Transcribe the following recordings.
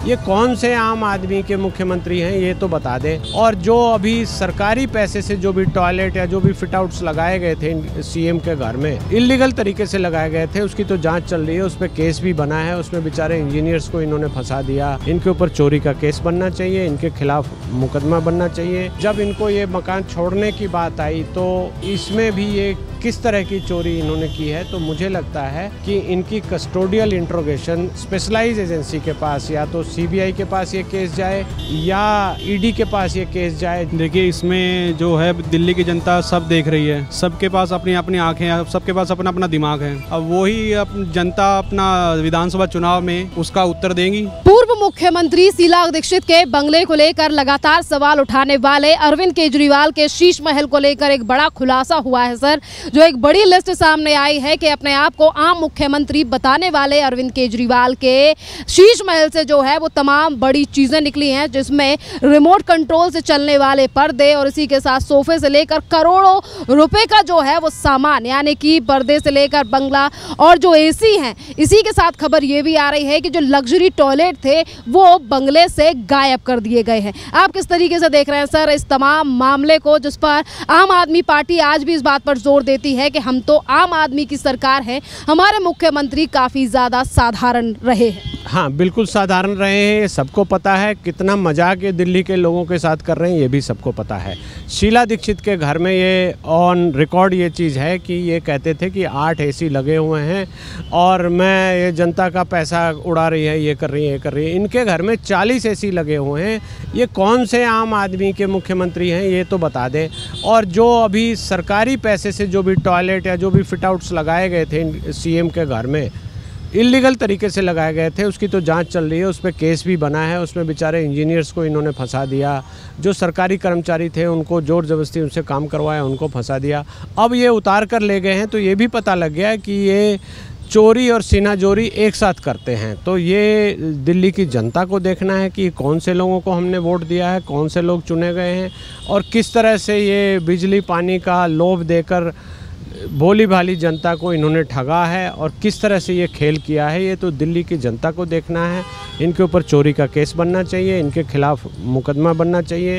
ये कौन से आम आदमी के मुख्यमंत्री हैं ये तो बता दें। और जो अभी सरकारी पैसे से जो भी टॉयलेट या जो भी फिट आउट्स लगाए गए थे सीएम के घर में, इलीगल तरीके से लगाए गए थे, उसकी तो जांच चल रही है, उस पर केस भी बना है। उसमें बेचारे इंजीनियर्स को इन्होंने फंसा दिया। इनके ऊपर चोरी का केस बनना चाहिए, इनके खिलाफ मुकदमा बनना चाहिए। जब इनको ये मकान छोड़ने की बात आई तो इसमें भी ये किस तरह की चोरी इन्होंने की है, तो मुझे लगता है कि इनकी कस्टोडियल इंट्रोगेशन स्पेशलाइज्ड एजेंसी के पास, या तो सीबीआई के पास ये केस जाए या ईडी के पास ये केस जाए। देखिए, इसमें जो है दिल्ली की जनता सब देख रही है, सबके पास अपनी अपनी आंखें हैं, सबके पास अपना अपना दिमाग है। अब वही जनता अपना विधानसभा चुनाव में उसका उत्तर देंगी। पूर्व मुख्यमंत्री शीला दीक्षित के बंगले को लेकर लगातार सवाल उठाने वाले अरविंद केजरीवाल के शीश महल को लेकर एक बड़ा खुलासा हुआ है सर, जो एक बड़ी लिस्ट सामने आई है कि अपने आप को आम मुख्यमंत्री बताने वाले अरविंद केजरीवाल के शीश महल से जो है वो तमाम बड़ी चीजें निकली हैं, जिसमें रिमोट कंट्रोल से चलने वाले पर्दे और इसी के साथ सोफे से लेकर करोड़ों रुपए का जो है वो सामान, यानी कि पर्दे से लेकर बंगला और जो एसी हैं। इसी के साथ खबर ये भी आ रही है कि जो लग्जरी टॉयलेट थे वो बंगले से गायब कर दिए गए हैं। आप किस तरीके से देख रहे हैं सर इस तमाम मामले को, जिस पर आम आदमी पार्टी आज भी इस बात पर जोर देती है कि हम तो आम आदमी की सरकार है, हमारे मुख्यमंत्री काफी ज्यादा साधारण रहे हैं। हाँ, बिल्कुल साधारण रहे हैं, सबको पता है। कितना मजाक ये दिल्ली के लोगों के साथ कर रहे हैं ये भी सबको पता है। शीला दीक्षित के घर में ये ऑन रिकॉर्ड ये चीज़ है कि ये कहते थे कि 8 एसी लगे हुए हैं और मैं ये जनता का पैसा उड़ा रही है, ये कर रही है, ये कर रही है। इनके घर में 40 एसी लगे हुए हैं। ये कौन से आम आदमी के मुख्यमंत्री हैं ये तो बता दें। और जो अभी सरकारी पैसे से जो भी टॉयलेट या जो भी फिट आउट्स लगाए गए थे सीएम के घर में, इलीगल तरीके से लगाए गए थे, उसकी तो जांच चल रही है, उस पर केस भी बना है। उसमें बेचारे इंजीनियर्स को इन्होंने फंसा दिया। जो सरकारी कर्मचारी थे उनको जोर जबरदस्ती उनसे काम करवाया, उनको फंसा दिया। अब ये उतार कर ले गए हैं तो ये भी पता लग गया कि ये चोरी और सीनाजोरी एक साथ करते हैं। तो ये दिल्ली की जनता को देखना है कि कौन से लोगों को हमने वोट दिया है, कौन से लोग चुने गए हैं और किस तरह से ये बिजली पानी का लोभ देकर भोली भाली जनता को इन्होंने ठगा है और किस तरह से ये खेल किया है। ये तो दिल्ली की जनता को देखना है। इनके ऊपर चोरी का केस बनना चाहिए, इनके खिलाफ मुकदमा बनना चाहिए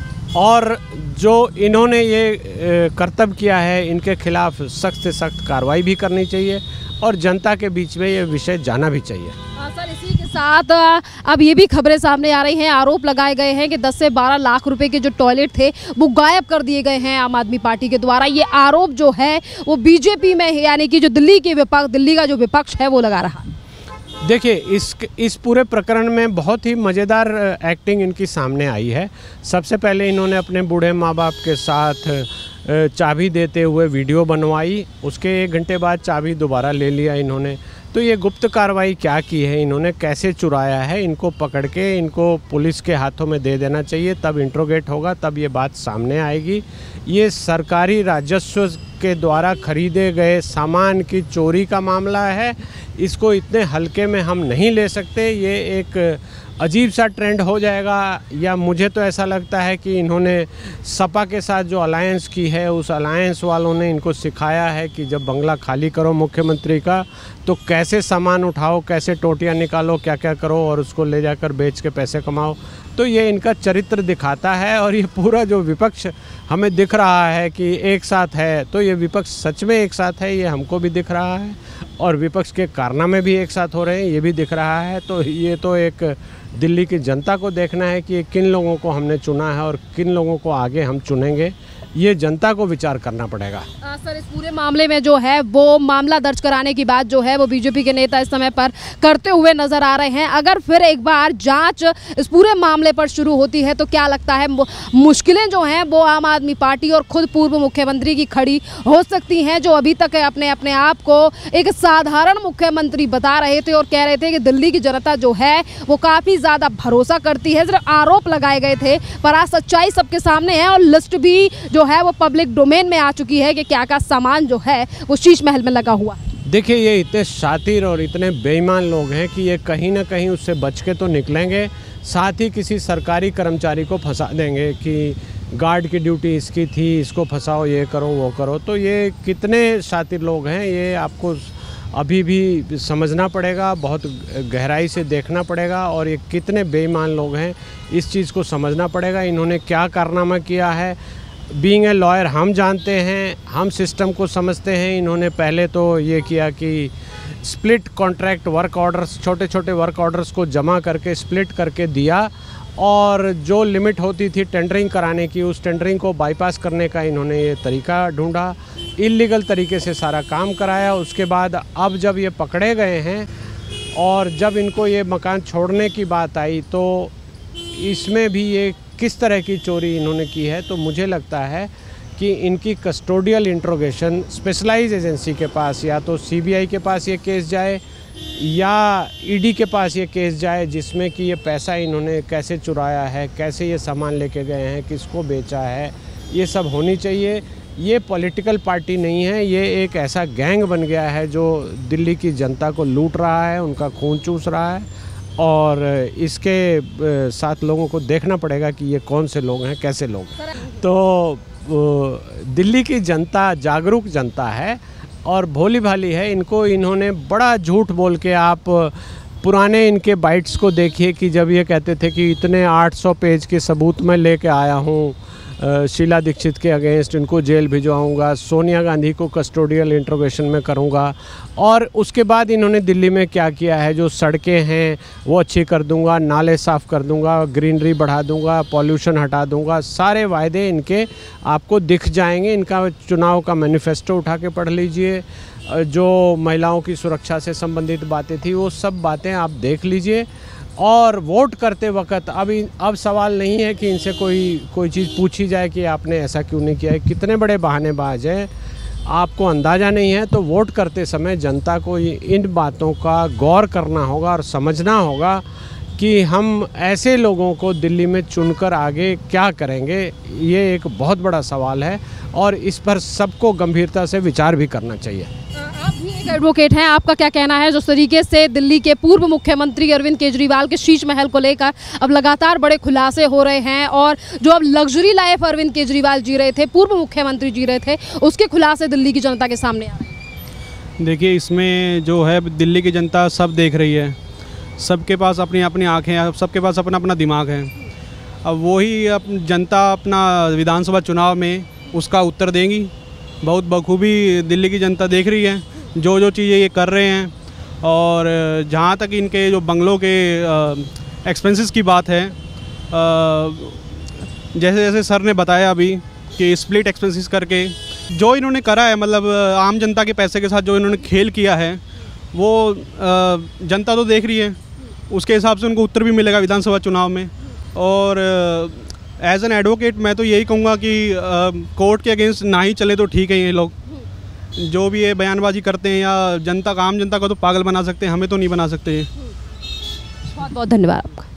और जो इन्होंने ये करतब किया है इनके खिलाफ सख्त से सख्त कार्रवाई भी करनी चाहिए और जनता के बीच में ये विषय जाना भी चाहिए। सर, इसी के साथ अब ये भी खबरें सामने आ रही हैं, आरोप लगाए गए हैं कि 10 से 12 लाख रुपए के जो टॉयलेट थे वो गायब कर दिए गए हैं आम आदमी पार्टी के द्वारा। ये आरोप जो है वो बीजेपी में, यानी कि जो दिल्ली का जो विपक्ष है वो लगा रहा। देखिए, इस पूरे प्रकरण में बहुत ही मज़ेदार एक्टिंग इनकी सामने आई है। सबसे पहले इन्होंने अपने बूढ़े माँ बाप के साथ चाबी देते हुए वीडियो बनवाई, उसके 1 घंटे बाद चाबी दोबारा ले लिया इन्होंने। तो ये गुप्त कार्रवाई क्या की है इन्होंने, कैसे चुराया है, इनको पकड़ के इनको पुलिस के हाथों में दे देना चाहिए, तब इंट्रोगेट होगा, तब ये बात सामने आएगी। ये सरकारी राजस्व के द्वारा खरीदे गए सामान की चोरी का मामला है, इसको इतने हल्के में हम नहीं ले सकते। ये एक अजीब सा ट्रेंड हो जाएगा, या मुझे तो ऐसा लगता है कि इन्होंने सपा के साथ जो अलायंस की है उस अलायंस वालों ने इनको सिखाया है कि जब बंगला खाली करो मुख्यमंत्री का तो कैसे सामान उठाओ, कैसे टोटियाँ निकालो, क्या क्या करो और उसको ले जाकर बेच के पैसे कमाओ। तो ये इनका चरित्र दिखाता है और ये पूरा जो विपक्ष हमें दिख रहा है कि एक साथ है, तो ये विपक्ष सच में एक साथ है, ये हमको भी दिख रहा है और विपक्ष के कारनामे भी एक साथ हो रहे हैं, ये भी दिख रहा है। तो ये तो एक दिल्ली की जनता को देखना है कि किन लोगों को हमने चुना है और किन लोगों को आगे हम चुनेंगे, ये जनता को विचार करना पड़ेगा। सर, इस पूरे मामले में जो है वो मामला दर्ज कराने की बात जो है वो बीजेपी के नेता इस समय पर करते हुए नजर आ रहे हैं। अगर फिर एक बार जांच इस पूरे मामले पर शुरू होती है तो क्या लगता है मुश्किलें जो हैं वो आम आदमी पार्टी और खुद पूर्व मुख्यमंत्री की खड़ी हो सकती हैं, जो अभी तक अपने आप को एक साधारण मुख्यमंत्री बता रहे थे और कह रहे थे कि दिल्ली की जनता जो है वो काफ़ी ज़्यादा भरोसा करती है। सिर्फ आरोप लगाए गए थे पर आज सच्चाई सबके सामने है और लिस्ट भी जो है वो पब्लिक डोमेन में आ चुकी है कि क्या क्या सामान जो है वो शीश महल में लगा हुआ। देखिए, ये इतने शातिर और इतने बेईमान लोग हैं कि ये कहीं ना कहीं उससे बच के तो निकलेंगे, साथ ही किसी सरकारी कर्मचारी को फंसा देंगे कि गार्ड की ड्यूटी इसकी थी, इसको फंसाओ, ये करो वो करो। तो ये कितने शातिर लोग हैं ये आपको अभी भी समझना पड़ेगा, बहुत गहराई से देखना पड़ेगा और ये कितने बेईमान लोग हैं इस चीज़ को समझना पड़ेगा। इन्होंने क्या कारनामा किया है, बीइंग ए लॉयर हम जानते हैं, हम सिस्टम को समझते हैं। इन्होंने पहले तो ये किया कि स्प्लिट कॉन्ट्रैक्ट वर्क ऑर्डर्स, छोटे छोटे वर्क ऑर्डर्स को जमा करके स्प्लिट करके दिया और जो लिमिट होती थी टेंडरिंग कराने की, उस टेंडरिंग को बाईपास करने का इन्होंने ये तरीका ढूंढा, इलीगल तरीके से सारा काम कराया। उसके बाद अब जब ये पकड़े गए हैं और जब इनको ये मकान छोड़ने की बात आई तो इसमें भी ये किस तरह की चोरी इन्होंने की है, तो मुझे लगता है कि इनकी कस्टोडियल इंट्रोगेशन स्पेशलाइज्ड एजेंसी के पास, या तो सीबीआई के पास ये केस जाए या ईडी के पास ये केस जाए, जिसमें कि ये पैसा इन्होंने कैसे चुराया है, कैसे ये सामान लेके गए हैं, किसको बेचा है, ये सब होनी चाहिए। ये पॉलिटिकल पार्टी नहीं है, ये एक ऐसा गैंग बन गया है जो दिल्ली की जनता को लूट रहा है, उनका खून चूस रहा है और इसके साथ लोगों को देखना पड़ेगा कि ये कौन से लोग हैं, कैसे लोग हैं। तो दिल्ली की जनता जागरूक जनता है और भोली भाली है। इन्होंने बड़ा झूठ बोल के, आप पुराने इनके बाइट्स को देखिए कि जब ये कहते थे कि इतने 800 पेज के सबूत मैं लेके आया हूँ शीला दीक्षित के अगेंस्ट, इनको जेल भिजवाऊंगा, सोनिया गांधी को कस्टोडियल इंट्रोगेशन में करूंगा। और उसके बाद इन्होंने दिल्ली में क्या किया है, जो सड़कें हैं वो अच्छी कर दूंगा, नाले साफ़ कर दूंगा, ग्रीनरी बढ़ा दूंगा, पॉल्यूशन हटा दूंगा, सारे वायदे इनके आपको दिख जाएंगे। इनका चुनाव का मैनिफेस्टो उठा के पढ़ लीजिए, जो महिलाओं की सुरक्षा से संबंधित बातें थी वो सब बातें आप देख लीजिए। और वोट करते वक्त अब सवाल नहीं है कि इनसे कोई चीज़ पूछी जाए कि आपने ऐसा क्यों नहीं किया है। कितने बड़े बहानेबाज हैं, आपको अंदाज़ा नहीं है। तो वोट करते समय जनता को इन बातों का गौर करना होगा और समझना होगा कि हम ऐसे लोगों को दिल्ली में चुनकर आगे क्या करेंगे। ये एक बहुत बड़ा सवाल है और इस पर सबको गंभीरता से विचार भी करना चाहिए। आप भी एक एडवोकेट हैं, आपका क्या कहना है जिस तरीके से दिल्ली के पूर्व मुख्यमंत्री अरविंद केजरीवाल के शीश महल को लेकर अब लगातार बड़े खुलासे हो रहे हैं और जो अब लग्जरी लाइफ अरविंद केजरीवाल जी रहे थे, पूर्व मुख्यमंत्री जी रहे थे, उसके खुलासे दिल्ली की जनता के सामने आ रहे हैं? देखिए, इसमें जो है दिल्ली की जनता सब देख रही है, सबके पास अपनी अपनी आँखें हैं, सबके पास अपना अपना दिमाग है। अब वही जनता अपना विधानसभा चुनाव में उसका उत्तर देंगी। बहुत बखूबी दिल्ली की जनता देख रही है जो चीज़ें ये कर रहे हैं। और जहाँ तक इनके जो बंगलों के एक्सपेंसेस की बात है, जैसे जैसे सर ने बताया अभी कि स्प्लिट एक्सपेंसेस करके जो इन्होंने करा है, मतलब आम जनता के पैसे के साथ जो इन्होंने खेल किया है वो जनता तो देख रही है। उसके हिसाब से उनको उत्तर भी मिलेगा विधानसभा चुनाव में। और एज एन एडवोकेट मैं तो यही कहूँगा कि कोर्ट के अगेंस्ट ना ही चले तो ठीक है। ये लोग जो भी ये बयानबाजी करते हैं या आम जनता को तो पागल बना सकते हैं, हमें तो नहीं बना सकते। बहुत बहुत धन्यवाद आपका।